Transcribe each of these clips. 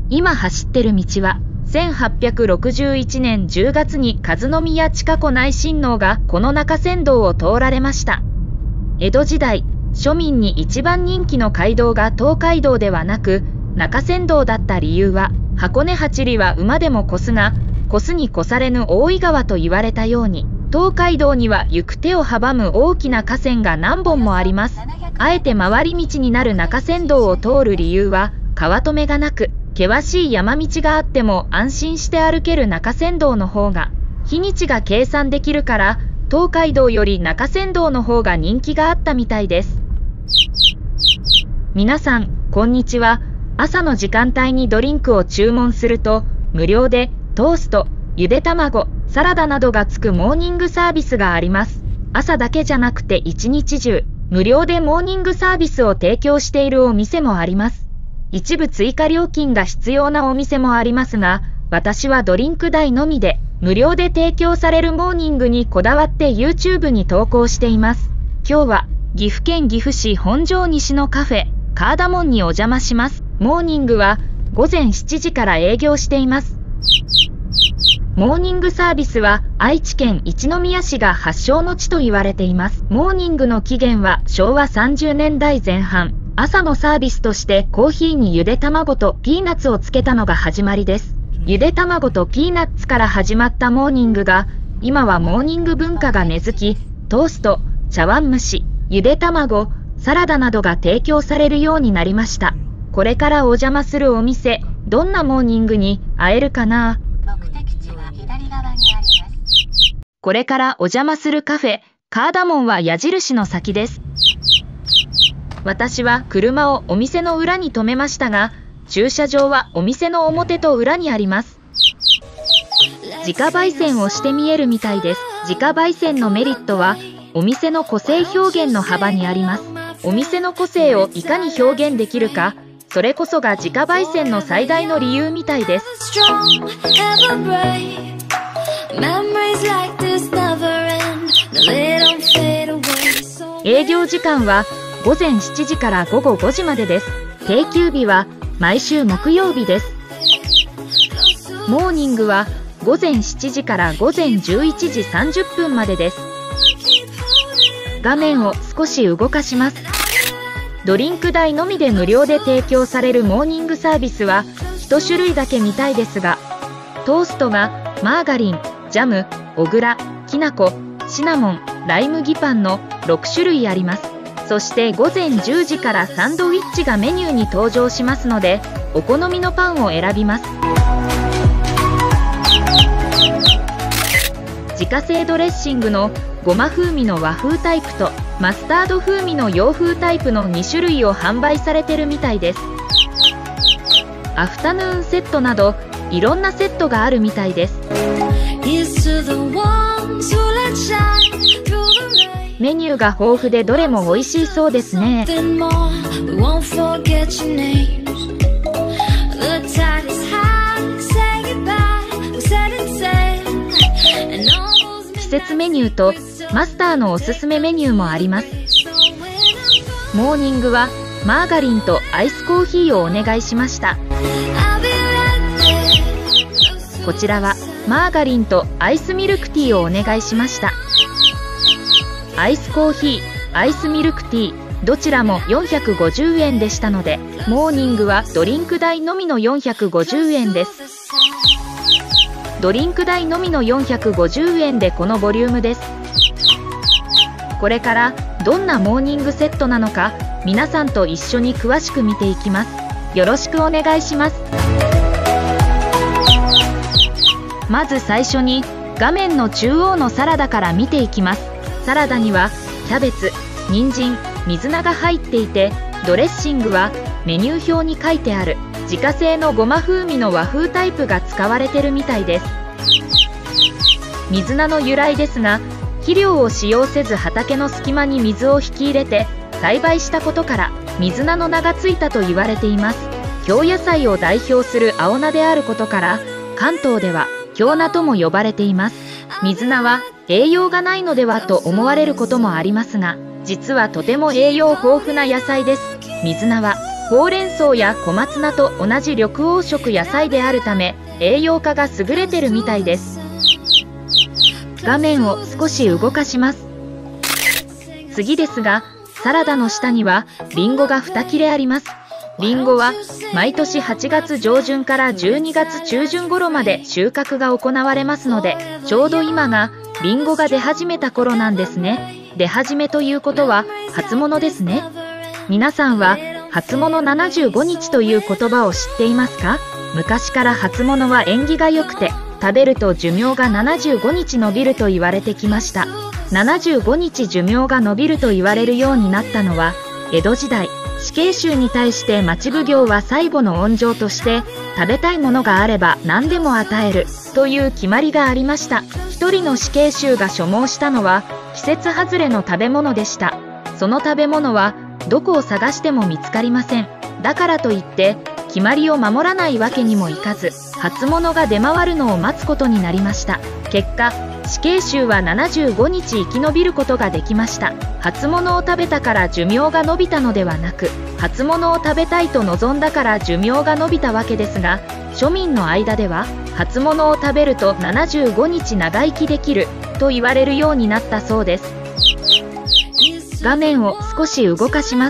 今走ってる道は、1861年10月に和宮親子内親王がこの中山道を通られました。江戸時代、庶民に一番人気の街道が東海道ではなく、中山道だった理由は、箱根八里は馬でも越すが、越すに越されぬ大井川と言われたように、東海道には行く手を阻む大きな河川が何本もあります。あえて回り道になる中山道を通る理由は、川止めがなく、険しい山道があっても安心して歩ける中山道の方が、日にちが計算できるから、東海道より中山道の方が人気があったみたいです。皆さん、こんにちは。朝の時間帯にドリンクを注文すると、無料でトースト、ゆで卵、サラダなどがつくモーニングサービスがあります。朝だけじゃなくて一日中、無料でモーニングサービスを提供しているお店もあります。一部追加料金が必要なお店もありますが、私はドリンク代のみで、無料で提供されるモーニングにこだわって YouTube に投稿しています。今日は、岐阜県岐阜市本庄西のカフェ、カーダモンにお邪魔します。モーニングは午前7時から営業しています。モーニングサービスは愛知県一宮市が発祥の地と言われています。モーニングの起源は昭和30年代前半、朝のサービスとしてコーヒーにゆで卵とピーナッツをつけたのが始まりです。ゆで卵とピーナッツから始まったモーニングが、今はモーニング文化が根付き、トースト、茶碗蒸し、ゆで卵、サラダなどが提供されるようになりました。これからお邪魔するお店、どんなモーニングに会えるかな？ 目的地は左側にあります。 これからお邪魔するカフェ、カーダモンは矢印の先です。私は車をお店の裏に止めましたが、駐車場はお店の表と裏にあります。自家焙煎をして見えるみたいです。自家焙煎のメリットは、お店の個性表現の幅にあります。お店の個性をいかに表現できるか、それこそが自家焙煎の最大の理由みたいです。営業時間は午前7時から午後5時までです。定休日は毎週木曜日です。モーニングは午前7時から午前11時30分までです。画面を少し動かします。ドリンク代のみで無料で提供されるモーニングサービスは1種類だけみたいですが、トーストがマーガリン、ジャム、小倉、きな粉、シナモン、ライ麦パンの6種類あります。そして午前10時からサンドウィッチがメニューに登場しますので、お好みのパンを選びます。自家製ドレッシングのごま風味の和風タイプとマスタード風味の洋風タイプの2種類を販売されてるみたいです。アフタヌーンセットなどいろんなセットがあるみたいです。メニューが豊富でどれも美味しいそうですね。季節メニューとマスターのおすすめメニューもあります。モーニングはマーガリンとアイスコーヒーをお願いしました。こちらはマーガリンとアイスミルクティーをお願いしました。アイスコーヒー、アイスミルクティー、どちらも450円でしたので、モーニングはドリンク代のみの450円です。ドリンク代のみの450円でこのボリュームです。これからどんなモーニングセットなのか、皆さんと一緒に詳しく見ていきます。よろしくお願いします。まず最初に画面の中央のサラダから見ていきます。サラダにはキャベツ、人参、水菜が入っていて、ドレッシングはメニュー表に書いてある自家製のごま風味の和風タイプが使われてるみたいです。水菜の由来ですが、肥料を使用せず畑の隙間に水を引き入れて栽培したことから水菜の名がついたと言われています。京野菜を代表する青菜であることから関東では京菜とも呼ばれています。水菜は栄養がないのではと思われることもありますが、実はとても栄養豊富な野菜です。水菜はほうれん草や小松菜と同じ緑黄色野菜であるため栄養価が優れてるみたいです。画面を少し動かします。次ですが、サラダの下にはリンゴが2切れあります。リンゴは毎年8月上旬から12月中旬頃まで収穫が行われますので、ちょうど今がリンゴが出始めた頃なんですね。出始めということは初物ですね。皆さんは初物75日という言葉を知っていますか？昔から初物は縁起が良くて、食べると寿命が75日延びると言われてきました。75日寿命が延びると言われるようになったのは江戸時代、死刑囚に対して町奉行は最後の恩情として食べたいものがあれば何でも与えるという決まりがありました。一人の死刑囚が所望したのは季節外れの食べ物でした。その食べ物はどこを探しても見つかりません。だからといって決まりを守らないわけにもいかず、初物が出回るのを待つことになりました。結果、死刑囚は75日生き延びることができました。初物を食べたから寿命が延びたのではなく、初物を食べたいと望んだから寿命が延びたわけですが、庶民の間では初物を食べると75日長生きできると言われるようになったそうです。画面を少し動かします。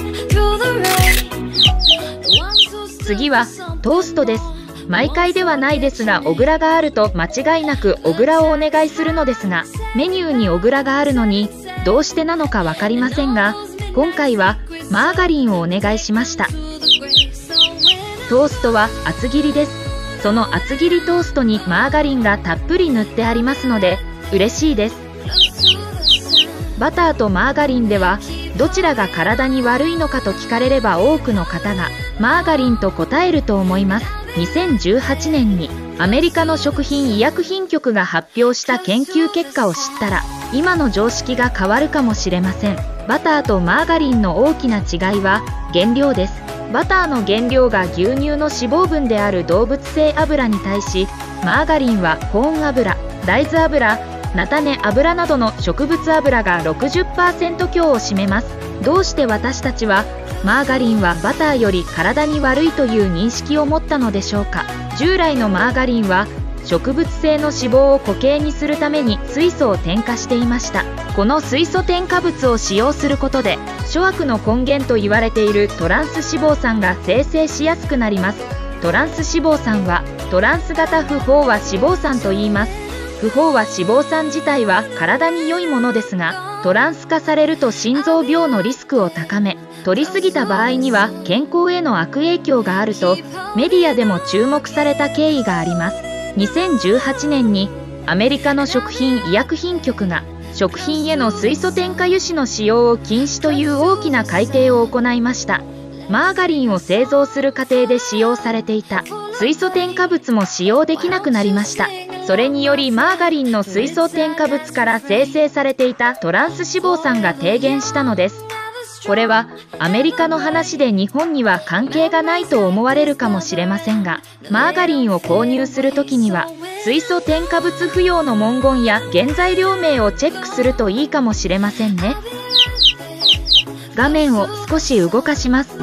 次はトーストです。毎回ではないですが、小倉があると間違いなく小倉をお願いするのですが、メニューに小倉があるのにどうしてなのか分かりませんが、今回はマーガリンをお願いしました。トーストは厚切りです。その厚切りトーストにマーガリンがたっぷり塗ってありますので嬉しいです。バターとマーガリンではどちらが体に悪いのかと聞かれれば多くの方がマーガリンと答えると思います。2018年にアメリカの食品医薬品局が発表した研究結果を知ったら今の常識が変わるかもしれません。バターとマーガリンの大きな違いは原料です。バターの原料が牛乳の脂肪分である動物性油に対し、マーガリンはコーン油、大豆油、菜種油などの植物油が 60% 強を占めます。どうして私たちはマーガリンはバターより体に悪いという認識を持ったのでしょうか。従来のマーガリンは植物性の脂肪を固形にするために水素を添加していました。この水素添加物を使用することで諸悪の根源と言われているトランス脂肪酸が生成しやすくなります。トランス脂肪酸はトランス型不飽和脂肪酸と言います。不飽和脂肪酸自体は体に良いものですが、トランス化されると心臓病のリスクを高め、摂りすぎた場合には健康への悪影響があるとメディアでも注目された経緯があります。2018年にアメリカの食品医薬品局が食品への水素添加油脂の使用を禁止という大きな改定を行いました。マーガリンを製造する過程で使用されていた水素添加物も使用できなくなりました。それによりマーガリンの水素添加物から生成されていたトランス脂肪酸が低減したのです。これはアメリカの話で日本には関係がないと思われるかもしれませんが、マーガリンを購入するときには水素添加物不要の文言や原材料名をチェックするといいかもしれませんね。画面を少し動かします。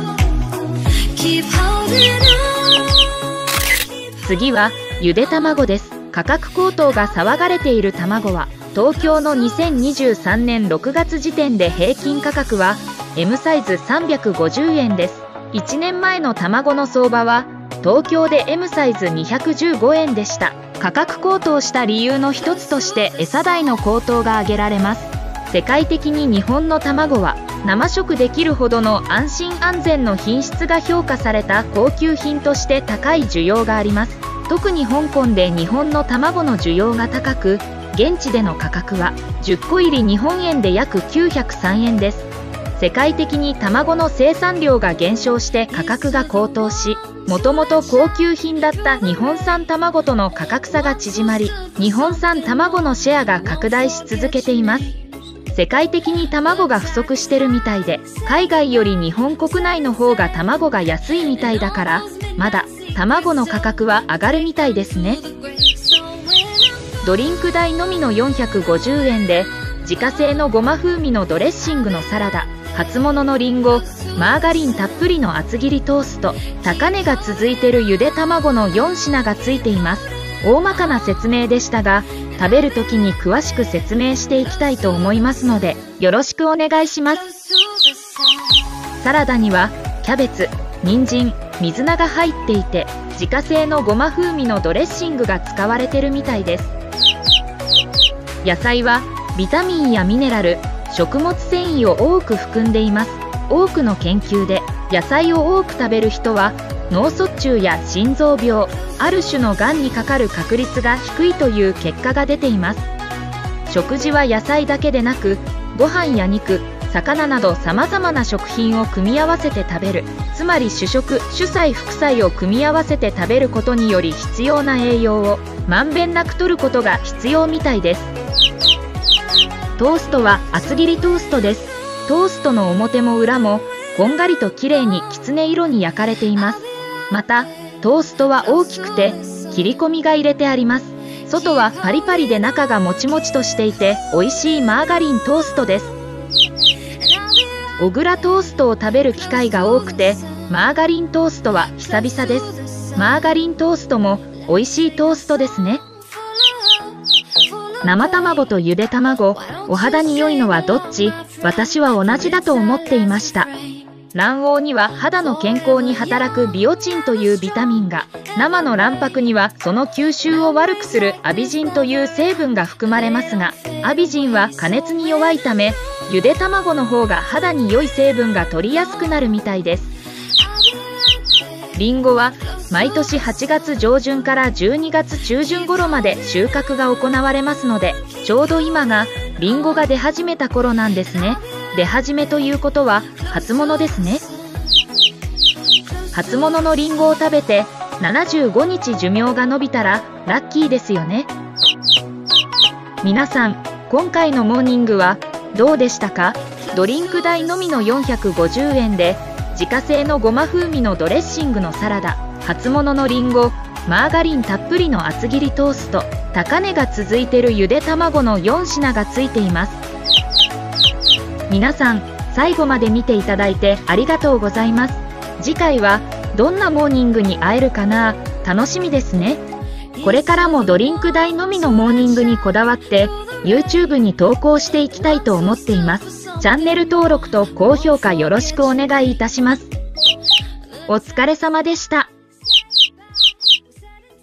次はゆで卵です。価格高騰が騒がれている卵は東京の2023年6月時点で平均価格は M サイズ350円です。1年前の卵の相場は東京で M サイズ215円でした。価格高騰した理由の一つとして餌代の高騰が挙げられます。世界的に日本の卵は生食できるほどの安心安全の品質が評価された高級品として高い需要があります。特に香港で日本の卵の需要が高く、現地での価格は10個入り日本円で約903円です。世界的に卵の生産量が減少して価格が高騰し、もともと高級品だった日本産卵との価格差が縮まり、日本産卵のシェアが拡大し続けています。世界的に卵が不足してるみたいで、海外より日本国内の方が卵が安いみたいだから、まだ卵の価格は上がるみたいですね。ドリンク代のみの450円で自家製のごま風味のドレッシングのサラダ、初物のリンゴ、 マーガリンたっぷりの厚切りトースト、高値が続いてるゆで卵の4品がついています。大まかな説明でしたが、食べる時に詳しく説明していきたいと思いますので、よろしくお願いします。サラダにはキャベツ、人参、水菜が入っていて、自家製のごま風味のドレッシングが使われてるみたいです。野菜はビタミンやミネラル、食物繊維を多く含んでいます。多くの研究で野菜を多く食べる人は脳卒中や心臓病、ある種のがんにかかる確率が低いという結果が出ています。食事は野菜だけでなく、ご飯や肉、魚などさまざまな食品を組み合わせて食べる、つまり主食、主菜、副菜を組み合わせて食べることにより必要な栄養をまんべんなく摂ることが必要みたいです。トーストは厚切りトーストです。トーストの表も裏もこんがりと綺麗にきつね色に焼かれています。またトーストは大きくて切り込みが入れてあります。外はパリパリで中がもちもちとしていて美味しいマーガリントーストです。小倉トーストを食べる機会が多くて、マーガリントーストは久々です。マーガリントーストも美味しいトーストですね。生卵とゆで卵、お肌に良いのはどっち？私は同じだと思っていました。卵黄には肌の健康に働くビオチンというビタミンが、生の卵白にはその吸収を悪くするアビジンという成分が含まれますが、アビジンは加熱に弱いため、ゆで卵の方が肌に良い成分が取りやすくなるみたいです。りんごは毎年8月上旬から12月中旬頃まで収穫が行われますので、ちょうど今がりんごが出始めた頃なんですね。出始めということは初物ですね。初物のりんごを食べて75日寿命が延びたらラッキーですよね。皆さん、今回のモーニングはどうでしたか？ドリンク代のみの450円で自家製のごま風味のドレッシングのサラダ、初物のりんご、マーガリンたっぷりの厚切りトースト、高値が続いてるゆで卵の4品がついています。皆さん、最後まで見ていただいてありがとうございます。次回はどんなモーニングに会えるかな？楽しみですね。これからもドリンク代のみのモーニングにこだわって YouTube に投稿していきたいと思っています。チャンネル登録と高評価よろしくお願いいたします。お疲れ様でした。